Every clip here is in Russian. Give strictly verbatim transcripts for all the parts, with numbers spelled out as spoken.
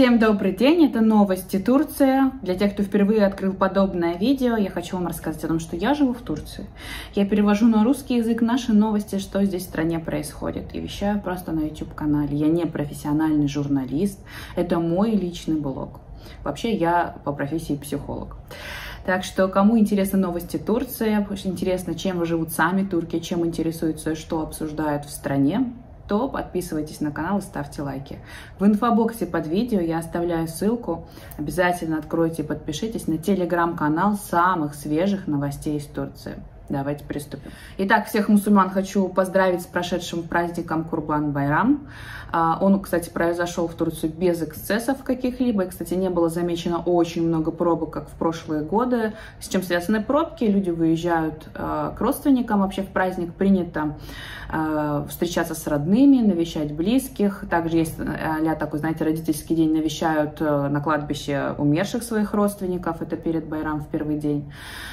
Всем добрый день, это новости Турции. Для тех, кто впервые открыл подобное видео, я хочу вам рассказать о том, что я живу в Турции. Я перевожу на русский язык наши новости, что здесь в стране происходит, и вещаю просто на YouTube-канале. Я не профессиональный журналист, это мой личный блог. Вообще, я по профессии психолог. Так что, кому интересны новости Турции, интересно, чем живут сами турки, чем интересуются, что обсуждают в стране, то подписывайтесь на канал и ставьте лайки. В инфобоксе под видео я оставляю ссылку. Обязательно откройте и подпишитесь на телеграм-канал самых свежих новостей из Турции. Давайте приступим. Итак, всех мусульман хочу поздравить с прошедшим праздником Курбан-Байрам. Он, кстати, произошел в Турции без эксцессов каких-либо. И, кстати, не было замечено очень много пробок, как в прошлые годы. С чем связаны пробки? Люди выезжают к родственникам. Вообще в праздник принято встречаться с родными, навещать близких. Также есть а-ля такой, знаете, родительский день, навещают на кладбище умерших своих родственников. Это перед Байрам в первый день.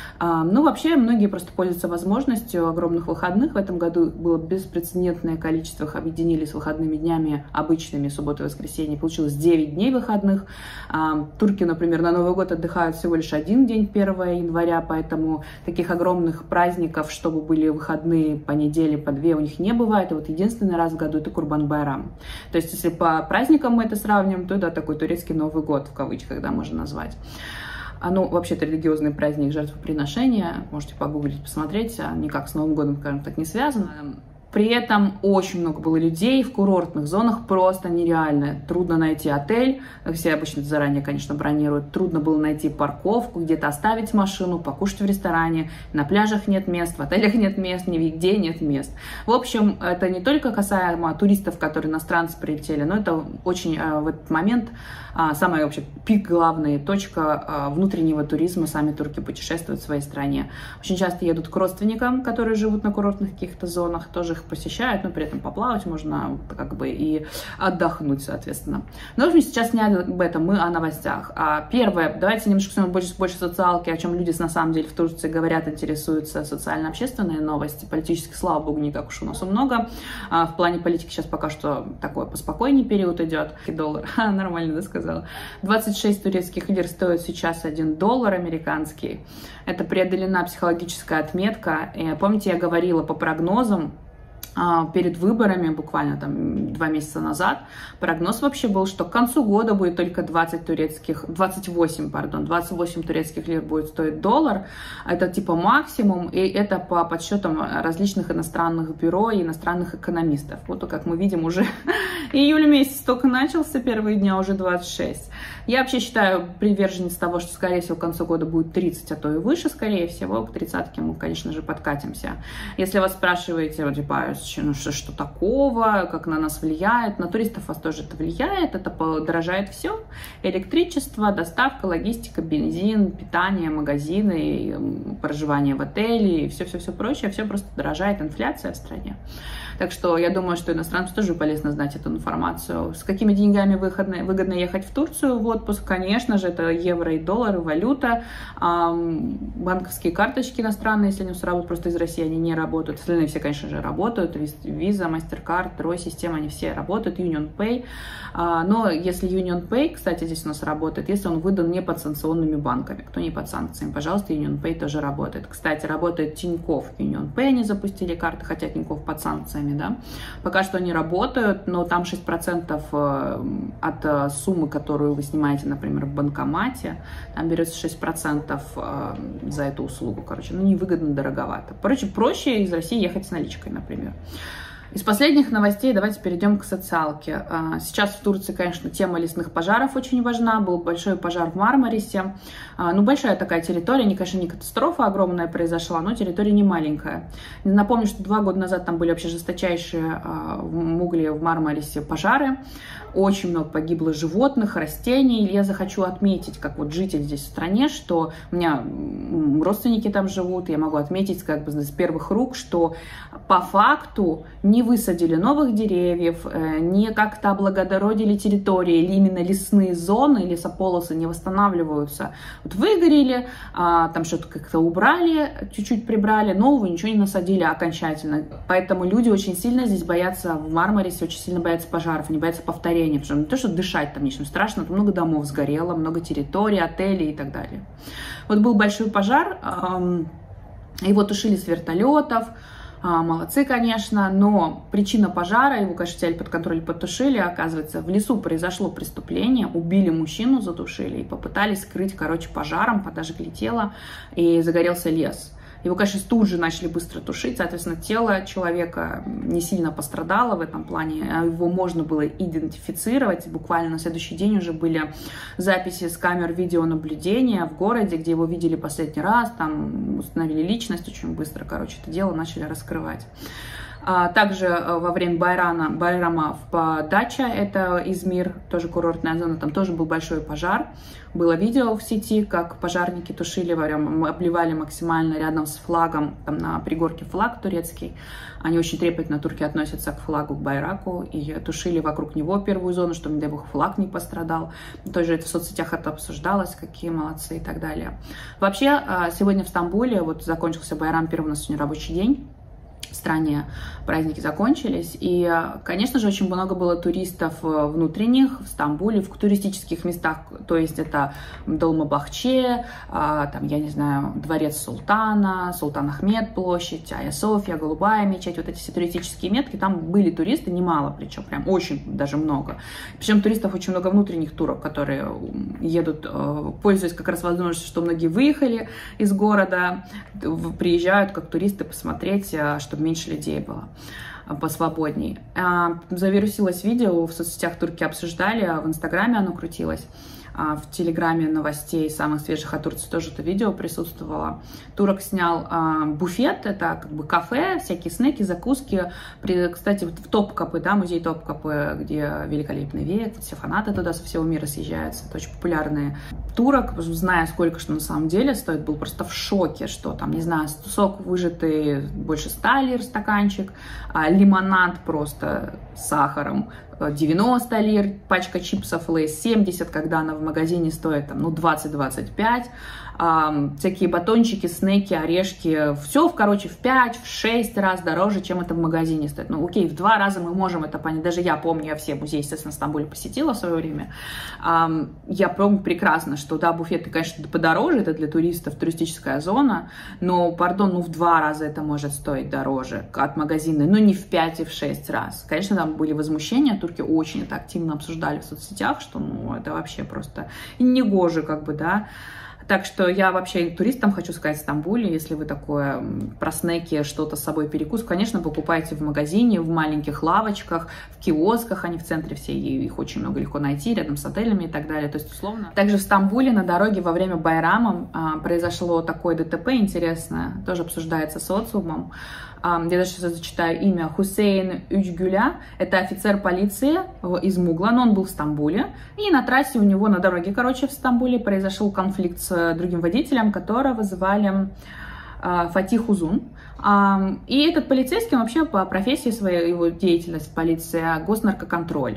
Ну, вообще, многие просто пользуются возможностью огромных выходных. В этом году было беспрецедентное количество, их объединили с выходными днями обычными, субботу и воскресенье. Получилось девять дней выходных. Турки, например, на Новый год отдыхают всего лишь один день, первого января, поэтому таких огромных праздников, чтобы были выходные по неделе, по две, у них не бывает. И вот единственный раз в году это Курбан-Байрам. То есть, если по праздникам мы это сравним, то это такой турецкий Новый год, в кавычках, да, можно назвать. Ну, вообще-то религиозный праздник жертвоприношения, можете погуглить, посмотреть, никак с Новым годом, скажем так, не связано. При этом очень много было людей в курортных зонах, просто нереально. Трудно найти отель, все обычно заранее, конечно, бронируют. Трудно было найти парковку, где-то оставить машину, покушать в ресторане. На пляжах нет мест, в отелях нет мест, нигде нет мест. В общем, это не только касаемо туристов, которые иностранцы прилетели, но это очень в этот момент самая вообще пик, главная точка внутреннего туризма. Сами турки путешествуют в своей стране. Очень часто едут к родственникам, которые живут на курортных каких-то зонах, тоже их посещают, но при этом поплавать можно как бы и отдохнуть, соответственно. Но, в общем, сейчас не об этом, мы о новостях. А первое, давайте немножко больше, больше социалки, о чем люди на самом деле в Турции говорят, интересуются социально-общественные новости. Политических, слава богу, не так уж у нас и много. А в плане политики сейчас пока что такой поспокойнее период идет. И доллар, Ха, нормально, да, сказала. двадцать шесть турецких лир стоит сейчас один доллар американский. Это преодолена психологическая отметка. И, помните, я говорила по прогнозам, перед выборами, буквально там два месяца назад, прогноз вообще был, что к концу года будет только двадцать турецких, двадцать восемь, пардон, двадцать восемь турецких лир будет стоить доллар. Это типа максимум, и это по подсчетам различных иностранных бюро и иностранных экономистов. Вот, как мы видим, уже июль месяц только начался, первые дня уже двадцать шесть. Я вообще считаю, приверженец того, что, скорее всего, к концу года будет тридцать, а то и выше, скорее всего, к тридцатке мы, конечно же, подкатимся. Если вас спрашиваете, вот, типа, ну, что, что такого, как на нас влияет, на туристов вас тоже это влияет, это подорожает все. Электричество, доставка, логистика, бензин, питание, магазины, проживание в отеле и все-все-все прочее, все просто дорожает, инфляция в стране. Так что я думаю, что иностранцам тоже полезно знать эту информацию. С какими деньгами выгодно, выгодно ехать в Турцию в отпуск? Конечно же, это евро и доллары, валюта. Банковские карточки иностранные, если они работают, просто из России они не работают. Остальные все, конечно же, работают. Visa, MasterCard, Трой система, они все работают. UnionPay. Но если UnionPay, кстати, здесь у нас работает, если он выдан не под санкционными банками. Кто не под санкциями, пожалуйста, UnionPay тоже работает. Кстати, работает Тинькофф. UnionPay они запустили карты, хотя Тинькофф под санкциями. Да? Пока что они работают, но там шесть процентов от суммы, которую вы снимаете, например, в банкомате, там берется шесть процентов за эту услугу. Короче, ну невыгодно, дороговато. Короче, проще из России ехать с наличкой, например. Из последних новостей давайте перейдем к социалке. Сейчас в Турции, конечно, тема лесных пожаров очень важна. Был большой пожар в Мармарисе. Ну, большая такая территория, не, конечно, не катастрофа огромная произошла, но территория не маленькая. Напомню, что два года назад там были вообще жесточайшие в Мугле, в Мармарисе пожары. Очень много погибло животных, растений. Я захочу отметить, как вот житель здесь в стране, что у меня родственники там живут, я могу отметить как бы с первых рук, что по факту не высадили новых деревьев, не как-то облагородили территории, или именно лесные зоны, лесополосы не восстанавливаются. Вот выгорели, там что-то как-то убрали, чуть-чуть прибрали, нового ничего не насадили окончательно. Поэтому люди очень сильно здесь боятся, в Мармарисе очень сильно боятся пожаров, не боятся повторения потопление, потому что не то, что дышать там нечем, страшно, там много домов сгорело, много территорий, отелей и так далее. Вот был большой пожар, его тушили с вертолетов, молодцы, конечно, но причина пожара, его, конечно, взяли под контроль, потушили, оказывается, в лесу произошло преступление, убили мужчину, затушили и попытались скрыть, короче, пожаром, подожгли тело, и загорелся лес. Его, конечно, тут же начали быстро тушить, соответственно, тело человека не сильно пострадало в этом плане, его можно было идентифицировать, буквально на следующий день уже были записи с камер видеонаблюдения в городе, где его видели последний раз, там установили личность очень быстро, короче, это дело начали раскрывать. Также во время Байрана, Байрама в Дача, это Измир, тоже курортная зона, там тоже был большой пожар. Было видео в сети, как пожарники тушили, обливали максимально рядом с флагом, там на пригорке флаг турецкий. Они очень трепетно, турки, относятся к флагу, к байраку, и тушили вокруг него первую зону, чтобы, не дай бог, флаг не пострадал. Тоже это в соцсетях это обсуждалось, какие молодцы и так далее. Вообще, сегодня в Стамбуле, вот закончился Байрам, первый у нас сегодня рабочий день. В стране праздники закончились, и, конечно же, очень много было туристов внутренних в Стамбуле, в туристических местах, то есть это Долмабахче, там, я не знаю, дворец Султана, Султан Ахмед площадь, Айя София, Голубая мечеть, вот эти все туристические метки, там были туристы, немало, причем прям очень даже много. Причем туристов очень много внутренних туров, которые едут, пользуясь как раз возможностью, что многие выехали из города, приезжают как туристы посмотреть, чтобы меньше людей было, посвободней. Завирусилось видео, в соцсетях турки обсуждали, в Инстаграме оно крутилось, в Телеграме новостей самых свежих о Турции тоже это видео присутствовало. Турок снял а, буфет, это как бы кафе, всякие снеки, закуски. При, кстати, в Топкапы, да, музей Топкапы, где великолепный век, все фанаты туда со всего мира съезжаются, это очень популярные. Турок, зная сколько что на самом деле стоит, был просто в шоке, что там, не знаю, сок выжатый больше ста лир стаканчик, а лимонад просто с сахаром девяносто лир, пачка чипсов Лейс семьдесят, когда она в магазине стоит там, ну, двадцать-двадцать пять, а, всякие батончики, снеки, орешки, все, короче, в пять, в шесть раз дороже, чем это в магазине стоит. Ну, окей, в два раза мы можем это понять, даже я помню, я все музеи, естественно, в Стамбуле посетила в свое время, а, я помню прекрасно, что, да, буфеты, конечно, подороже, это для туристов, туристическая зона, но, пардон, ну, в два раза это может стоить дороже от магазина, но не в пять и в шесть раз. Конечно, там были возмущения, турки очень это активно обсуждали в соцсетях, что, ну, это вообще просто негоже, как бы, да. Так что я вообще туристам хочу сказать в Стамбуле, если вы такое про снеки, что-то с собой перекус, конечно, покупайте в магазине, в маленьких лавочках, в киосках, они в центре все, их очень много легко найти, рядом с отелями и так далее, то есть условно. Также в Стамбуле на дороге во время Байрама а, произошло такое ДТП интересное, тоже обсуждается социумом. Я даже сейчас зачитаю имя. Хусейн Учгюля, это офицер полиции из Мугла, но он был в Стамбуле. И на трассе у него, на дороге, короче, в Стамбуле произошел конфликт с другим водителем, которого звали Фатих Узун. И этот полицейский, он вообще по профессии своей, его деятельность полиция, госнаркоконтроль.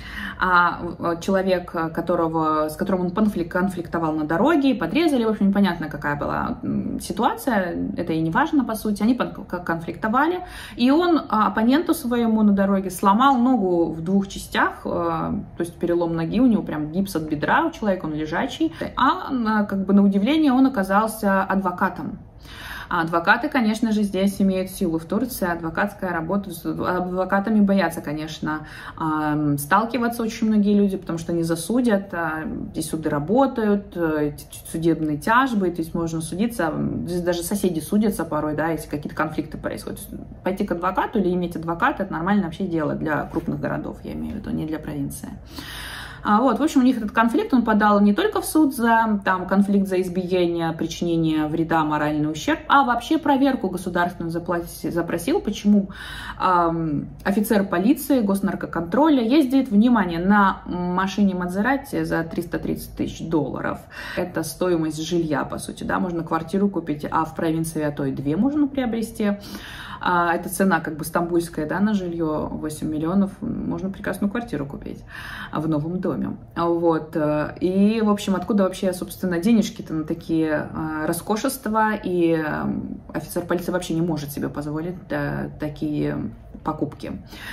А человек, которого, с которым он конфликтовал на дороге, подрезали, в общем, непонятно, какая была ситуация, это и не важно, по сути, они конфликтовали, и он оппоненту своему на дороге сломал ногу в двух частях, то есть перелом ноги, у него прям гипс от бедра, у человека он лежачий, а как бы на удивление он оказался адвокатом. А адвокаты, конечно же, здесь имеют силу в Турции, адвокатская работа, с адвокатами боятся, конечно, сталкиваться очень многие люди, потому что они засудят, здесь суды работают, судебные тяжбы, то есть можно судиться, здесь даже соседи судятся порой, да, если какие-то конфликты происходят. Пойти к адвокату или иметь адвоката, это нормальное вообще дело для крупных городов, я имею в виду, не для провинции. Вот, в общем, у них этот конфликт, он подал не только в суд за там, конфликт за избиение, причинение вреда, моральный ущерб, а вообще проверку государственную запросил, почему эм, офицер полиции, госнаркоконтроля ездит, внимание, на машине Мазерати за триста тридцать тысяч долларов. Это стоимость жилья, по сути, да, можно квартиру купить, а в провинции а то и две можно приобрести. Это цена как бы стамбульская, да, на жилье восемь миллионов, можно прекрасную квартиру купить в новом доме. Вот. И, в общем, откуда вообще, собственно, денежки-то на такие роскошества, и офицер полиции вообще не может себе позволить да, такие покупки.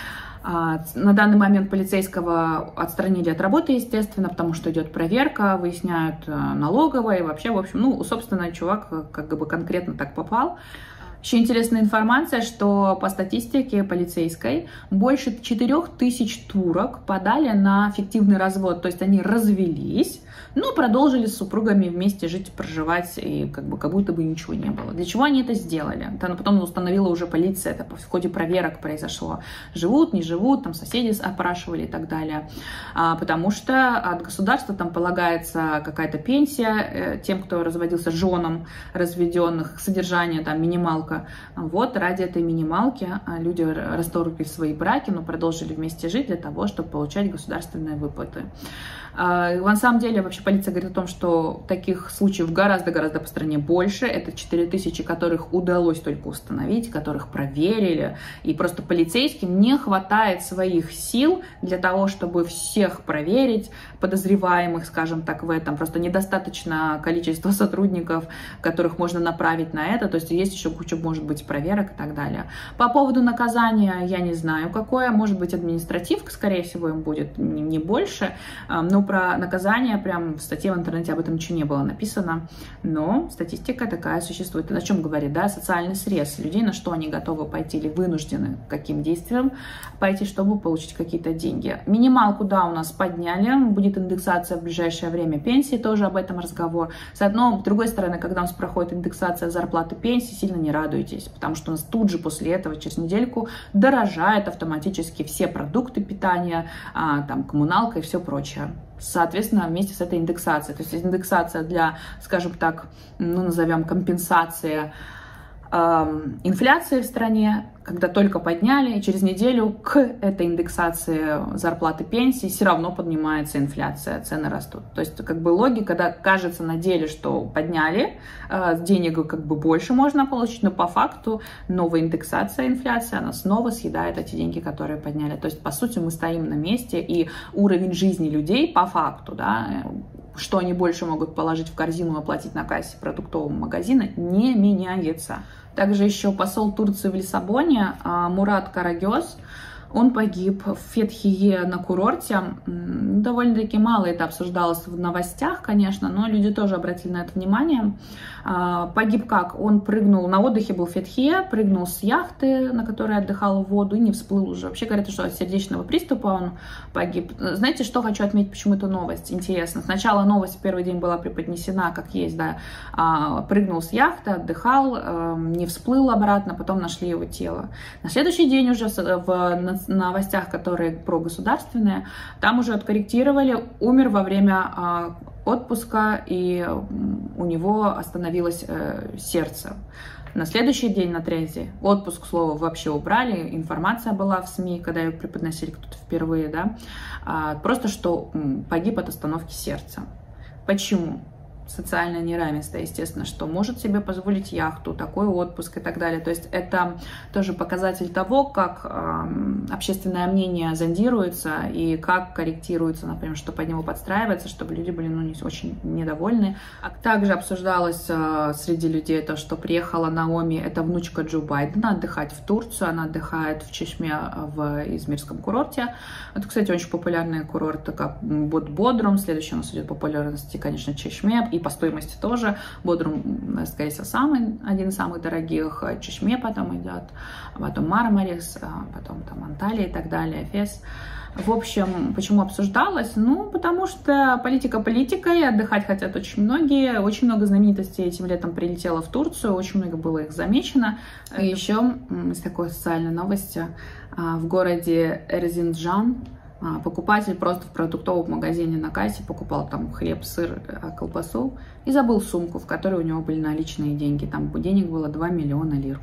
На данный момент полицейского отстранили от работы, естественно, потому что идет проверка, выясняют налоговое, и вообще, в общем, ну, собственно, чувак как бы конкретно так попал. Еще интересная информация, что по статистике полицейской больше четырёх тысяч турок подали на фиктивный развод, то есть они развелись, но продолжили с супругами вместе жить, проживать, и как бы как будто бы ничего не было. Для чего они это сделали? Это потом установила уже полиция, это в ходе проверок произошло. Живут, не живут, там соседи опрашивали и так далее. А, потому что от государства там полагается какая-то пенсия э, тем, кто разводился, женам разведенных, содержание, там минималка. Вот ради этой минималки люди расторгли свои браки, но продолжили вместе жить для того, чтобы получать государственные выплаты. На самом деле, вообще полиция говорит о том, что таких случаев гораздо-гораздо по стране больше. Это четыре тысячи, которых удалось только установить, которых проверили. И просто полицейским не хватает своих сил для того, чтобы всех проверить, подозреваемых, скажем так, в этом. Просто недостаточно количества сотрудников, которых можно направить на это. То есть есть еще куча, может быть, проверок и так далее. По поводу наказания я не знаю, какое. Может быть, административка, скорее всего, им будет не больше. Но про наказание прям в статье в интернете об этом ничего не было написано. Но статистика такая существует. Это о чем говорит, да? Социальный срез людей, на что они готовы пойти или вынуждены каким действием пойти, чтобы получить какие-то деньги. Минималку, да, у нас подняли. Будет индексация в ближайшее время пенсии, тоже об этом разговор. С одной, с другой стороны, когда у нас проходит индексация зарплаты пенсии, сильно не радуйтесь, потому что у нас тут же после этого, через недельку, дорожают автоматически все продукты питания, а, там, коммуналка и все прочее. Соответственно, вместе с этой индексацией. То есть индексация для, скажем так, ну, назовем компенсация э, инфляции в стране, когда только подняли, и через неделю к этой индексации зарплаты пенсии все равно поднимается инфляция, цены растут. То есть как бы логика, да, кажется на деле, что подняли, э, денег как бы больше можно получить, но по факту новая индексация инфляции, она снова съедает эти деньги, которые подняли. То есть по сути мы стоим на месте, и уровень жизни людей по факту, да, что они больше могут положить в корзину и оплатить на кассе продуктового магазина, не меняется. Также еще посол Турции в Лиссабоне Мурат Карагёз, он погиб в Фетхие на курорте. Довольно-таки мало это обсуждалось в новостях, конечно, но люди тоже обратили на это внимание. Погиб как? Он прыгнул, на отдыхе был в Фетхие, прыгнул с яхты, на которой отдыхал в воду, и не всплыл уже. Вообще говорят, что от сердечного приступа он погиб. Знаете, что хочу отметить, почему это новость? Интересно. Сначала новость в первый день была преподнесена, как есть, да, прыгнул с яхты, отдыхал, не всплыл обратно, потом нашли его тело. На следующий день уже в новостях, которые про государственные, там уже откорректировали, умер во время отпуска, и у него остановилось э, сердце. На следующий день, на третий, отпуск, к слову, вообще убрали, информация была в СМИ, когда ее преподносили кто-то впервые, да, а, просто что погиб от остановки сердца. Почему? Социальное неравенство, естественно, что может себе позволить яхту, такой отпуск и так далее. То есть это тоже показатель того, как э, общественное мнение зондируется и как корректируется, например, что под него подстраивается, чтобы люди были, ну, не очень недовольны. А также обсуждалось э, среди людей то, что приехала Наоми, это внучка Джо Байдена, отдыхать в Турцию. Она отдыхает в Чешме в Измирском курорте. Это, кстати, очень популярный курорт, как Бодрум. Следующий у нас идет популярности, конечно, Чешме. И по стоимости тоже. Бодрум, скорее всего, самый, один из самых дорогих. Чешме потом идет, потом Мармарис, потом там Анталия и так далее, Эфес. В общем, почему обсуждалось? Ну, потому что политика политикой, отдыхать хотят очень многие. Очень много знаменитостей этим летом прилетело в Турцию, очень много было их замечено. И еще из такой социальной новости. В городе Эрзинджан покупатель просто в продуктовом магазине на кассе покупал там хлеб, сыр, колбасу и забыл сумку, в которой у него были наличные деньги. Там денег было два миллиона лир.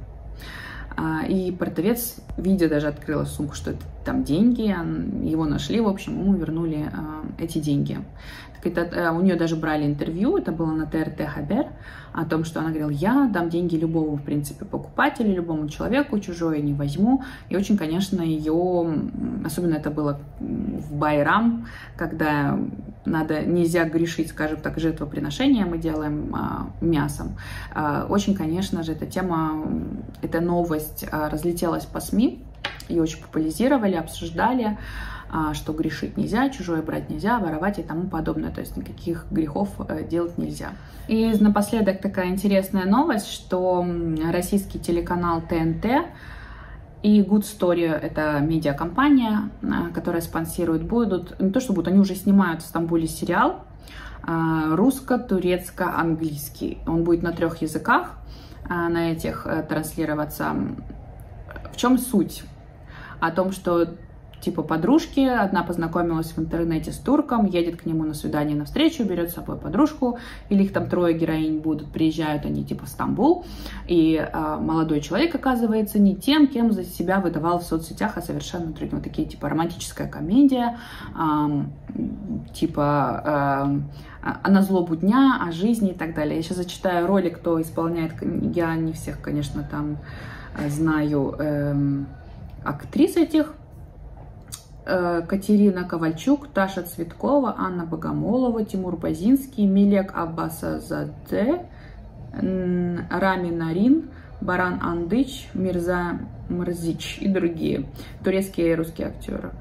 И продавец, видя, даже открыла сумку, что это там деньги, его нашли, в общем, ему вернули эти деньги. Это, у нее даже брали интервью, это было на ТРТ Хабер, о том, что она говорила: я дам деньги любому, в принципе, покупателю, любому человеку, чужое не возьму. И очень, конечно, ее, особенно это было в Байрам, когда надо, нельзя грешить, скажем так, жертвоприношения мы делаем а, мясом. А, очень, конечно же, эта тема, эта новость а, разлетелась по СМИ. ее очень популяризировали, обсуждали, что грешить нельзя, чужое брать нельзя, воровать и тому подобное, то есть никаких грехов делать нельзя. И напоследок такая интересная новость, что российский телеканал Тэ Эн Тэ и Good Story, это медиакомпания, которая спонсирует, будут, не то что будут, они уже снимают в Стамбуле сериал русско-турецко-английский. Он будет на трех языках, на этих транслироваться. В чем суть? О том, что типа подружки, одна познакомилась в интернете с турком, едет к нему на свидание, на встречу, берет с собой подружку, или их там трое героинь будут, приезжают они типа в Стамбул, и э, молодой человек оказывается не тем, кем за себя выдавал в соцсетях, а совершенно другим. Вот такие типа романтическая комедия, э, типа э, о назлобу дня, о жизни и так далее. Я сейчас зачитаю ролик, кто исполняет, я не всех, конечно, там знаю э, актрис этих. Катерина Ковальчук, Таша Цветкова, Анна Богомолова, Тимур Базинский, Милек Аббасазаде, Рами Нарин, Баран Андыч, Мирза Мрзич и другие турецкие и русские актеры.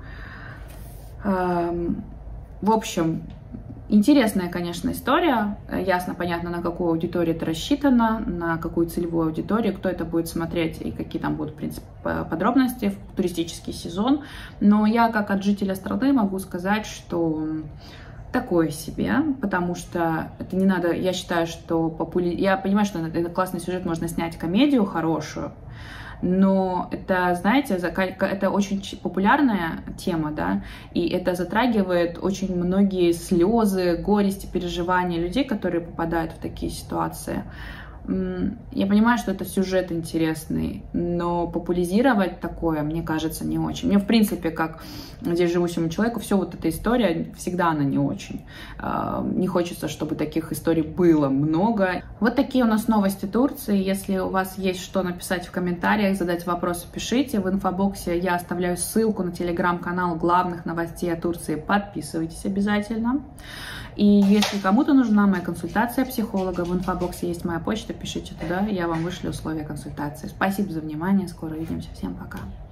В общем, интересная, конечно, история. Ясно, понятно, на какую аудиторию это рассчитано, на какую целевую аудиторию, кто это будет смотреть и какие там будут, в принципе, подробности в туристический сезон. Но я, как от жителя страны, могу сказать, что такое себе, потому что это не надо, я считаю, что популя... я понимаю, что это классный сюжет, можно снять комедию хорошую, но это, знаете, это очень популярная тема, да, и это затрагивает очень многие слезы, горести, переживания людей, которые попадают в такие ситуации. Я понимаю, что это сюжет интересный, но популяризировать такое, мне кажется, не очень. Мне, в принципе, как здесь живущему человеку, все вот эта история, всегда она не очень. Не хочется, чтобы таких историй было много. Вот такие у нас новости Турции. Если у вас есть что написать в комментариях, задать вопросы, пишите. В инфобоксе я оставляю ссылку на телеграм-канал главных новостей о Турции. Подписывайтесь обязательно. И если кому-то нужна моя консультация психолога, в инфобоксе есть моя почта, пишите туда, я вам вышлю условия консультации. Спасибо за внимание, скоро увидимся, всем пока.